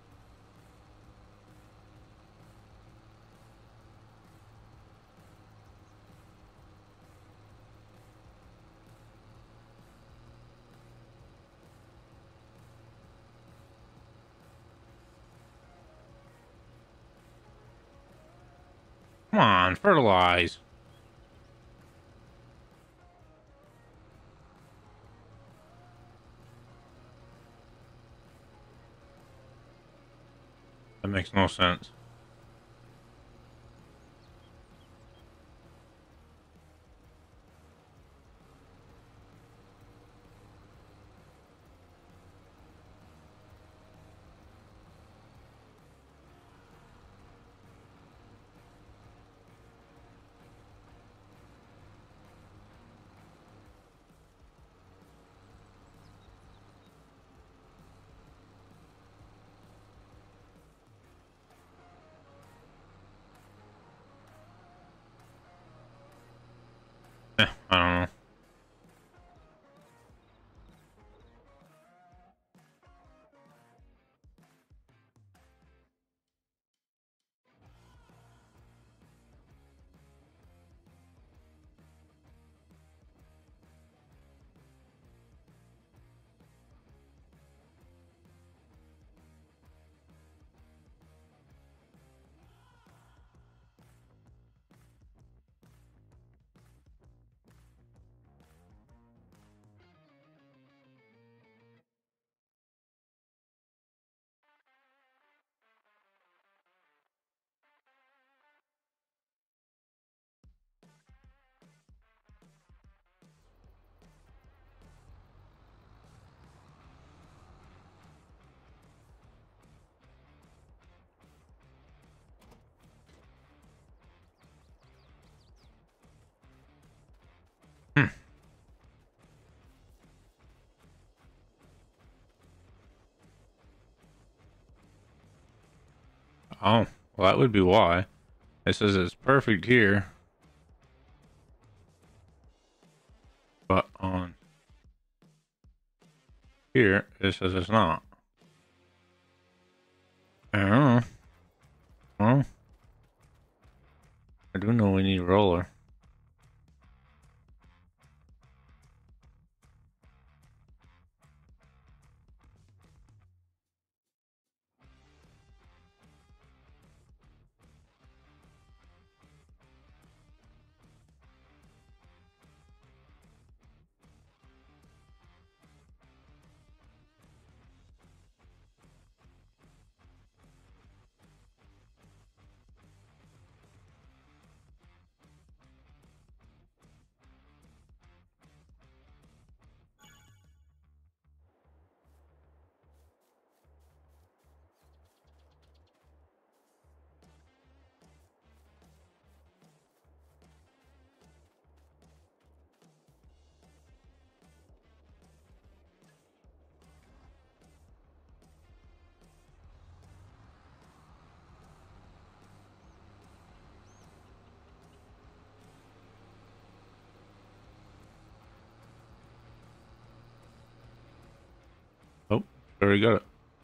Come on, fertilize. That makes no sense. I don't know. Hmm. Oh, well, that would be why. It says it's perfect here, but on here, it says it's not. I don't know. Well, I do know we need a roller. Already got it.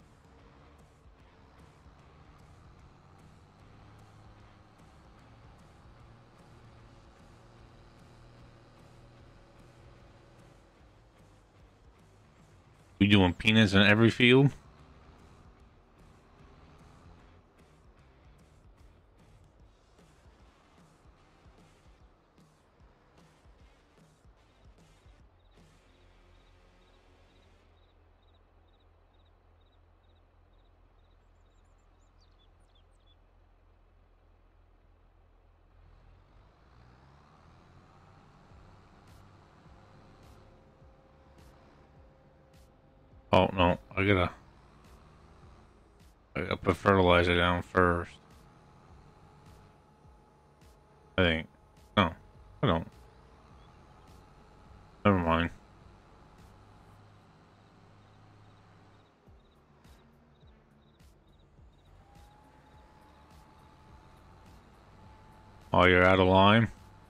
We doing peanuts in every field? Oh no, I gotta put fertilizer down first. I think. No, I don't. Never mind. Oh, you're out of lime?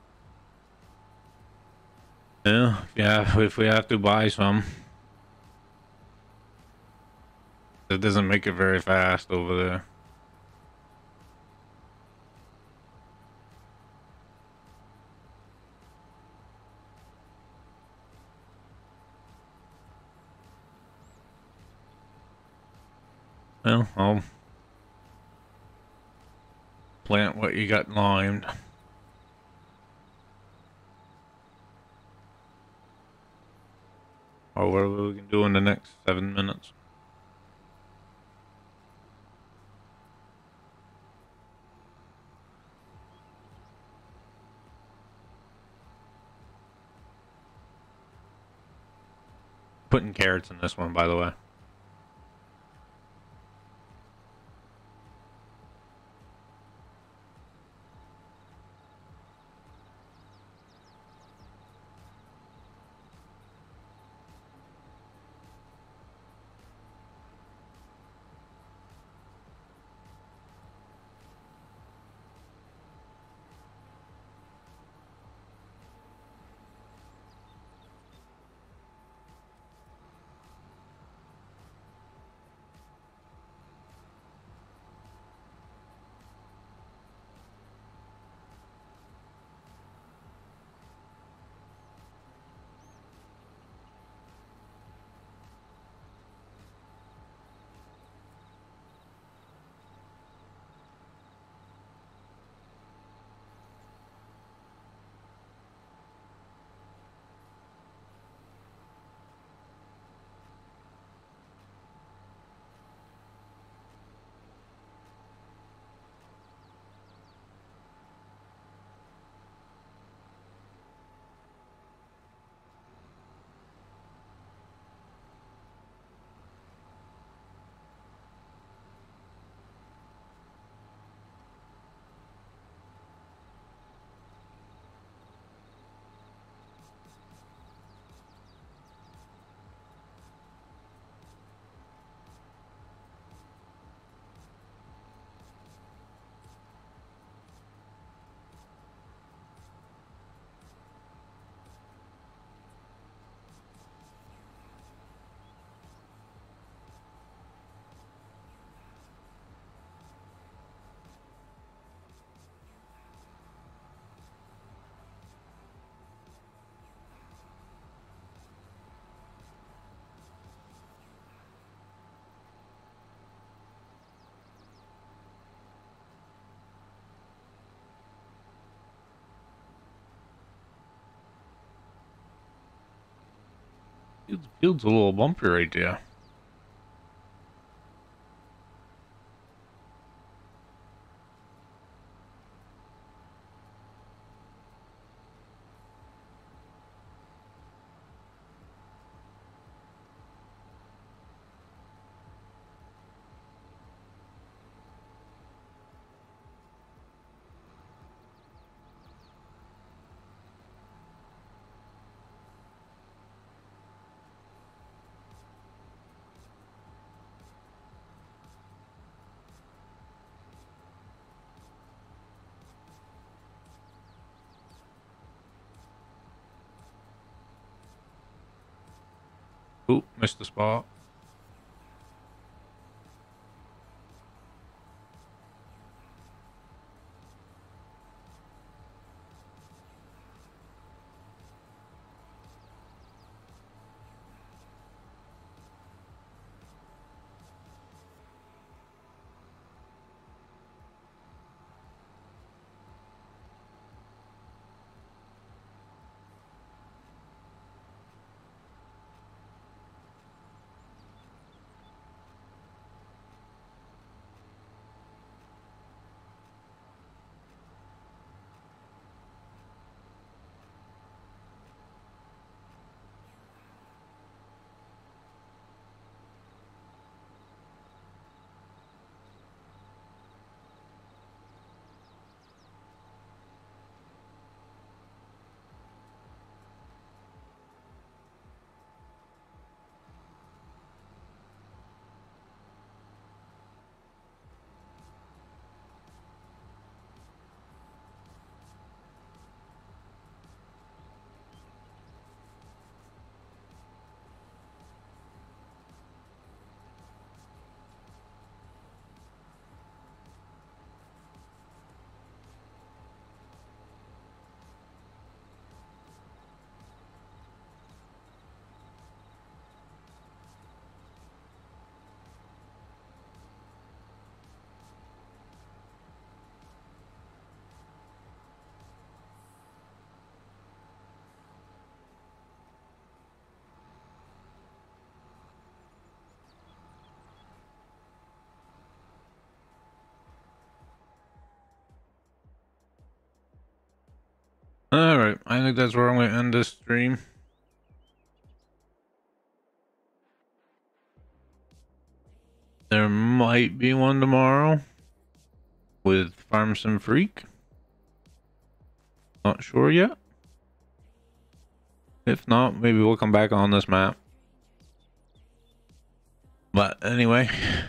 Yeah, if we have to buy some. It doesn't make it very fast over there. Well, I'll plant what you got limed. Or whatever we can do in the next 7 minutes. Putting carrots in this one, by the way. Field's a little bumpy right there. Oop, missed the spot. Alright, I think that's where I'm going to end this stream. There might be one tomorrow with Farm Sim Freak. Not sure yet. If not, maybe we'll come back on this map. But anyway,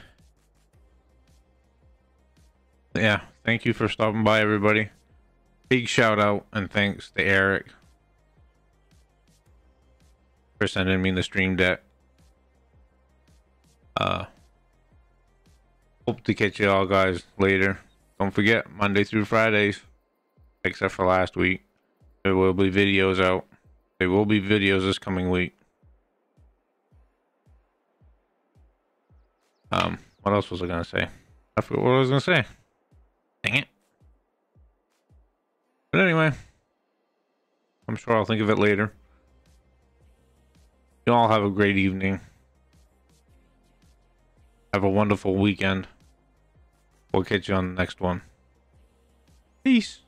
yeah, thank you for stopping by, everybody. Big shout out and thanks to Eric for sending me the stream deck. Hope to catch you all guys later. Don't forget, Monday through Fridays, except for last week, there will be videos out. There will be videos this coming week. What else was I gonna say? I forgot what I was gonna say. Dang it. But anyway, I'm sure I'll think of it later. You all have a great evening. Have a wonderful weekend. We'll catch you on the next one. Peace.